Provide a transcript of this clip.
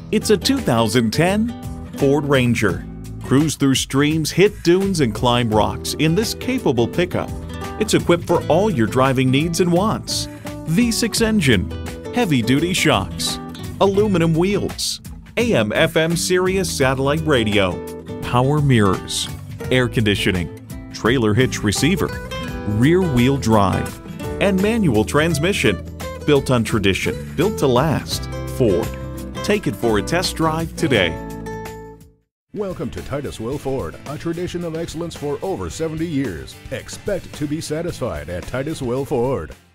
It's a 2010 Ford Ranger. Cruise through streams, hit dunes, and climb rocks in this capable pickup. It's equipped for all your driving needs and wants. V6 engine, heavy-duty shocks, aluminum wheels, AM/FM SIRIUS Satellite Radio, power mirrors, air conditioning, trailer hitch receiver, rear-wheel drive, and manual transmission. Built on tradition, built to last. Ford. Take it for a test drive today. Welcome to Titus Will Ford, a tradition of excellence for over 70 years. Expect to be satisfied at Titus Will Ford.